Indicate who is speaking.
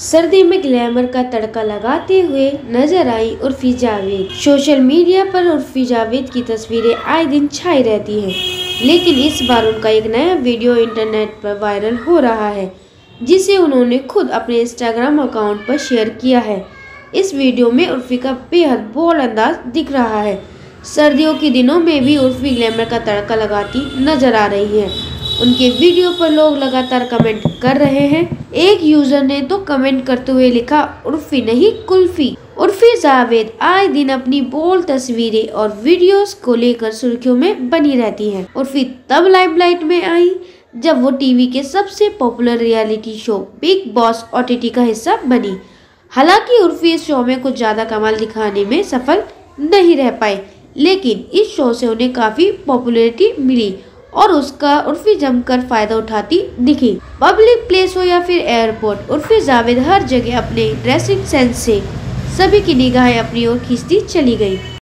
Speaker 1: सर्दी में ग्लैमर का तड़का लगाते हुए नजर आई उर्फी जावेद। सोशल मीडिया पर उर्फी जावेद की तस्वीरें आए दिन छाई रहती हैं, लेकिन इस बार उनका एक नया वीडियो इंटरनेट पर वायरल हो रहा है, जिसे उन्होंने खुद अपने इंस्टाग्राम अकाउंट पर शेयर किया है। इस वीडियो में उर्फी का बेहद बोल्ड अंदाज दिख रहा है। सर्दियों के दिनों में भी उर्फी ग्लैमर का तड़का लगाती नजर आ रही है। उनके वीडियो पर लोग लगातार कमेंट कर रहे हैं। एक यूजर ने तो कमेंट करते हुए लिखा, उर्फी नहीं कुल्फी। उर्फी जावेद आए दिन अपनी बोल्ड तस्वीरें और वीडियोस को लेकर सुर्खियों में बनी रहती हैं। उर्फी तब लाइमलाइट में आई जब वो टीवी के सबसे popular reality show Bigg Boss OTT का हिस्सा बनी। हालांकि उर्फी इस शो में कुछ ज्यादा कमाल दिखाने में सफल नहीं रह पाए, लेकिन इस शो से उन्हें काफी पॉपुलैरिटी मिली और उसका उर्फी जमकर फायदा उठाती दिखी। पब्लिक प्लेस हो या फिर एयरपोर्ट, उर्फी जावेद हर जगह अपने ड्रेसिंग सेंस से सभी की निगाहें अपनी ओर खींचती चली गई।